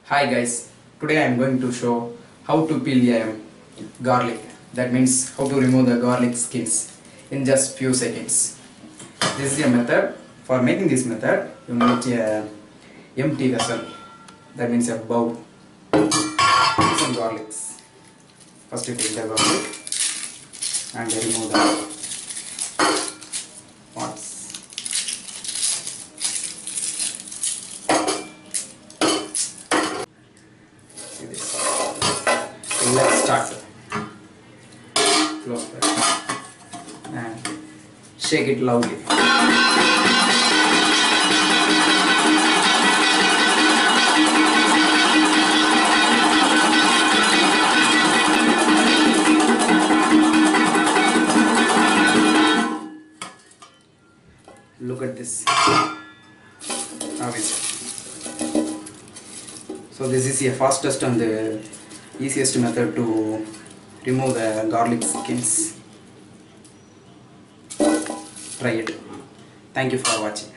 Hi guys, today I am going to show how to peel a garlic. That means how to remove the garlic skins in just few seconds. This is a method. For making this method, you need a empty vessel. That means a bowl. Some garlics. First you take the garlic and remove the parts. See this. Let's start. Close that and shake it loudly. Look at this. How is it? So this is the fastest and the easiest method to remove the garlic skins. Try it. Thank you for watching.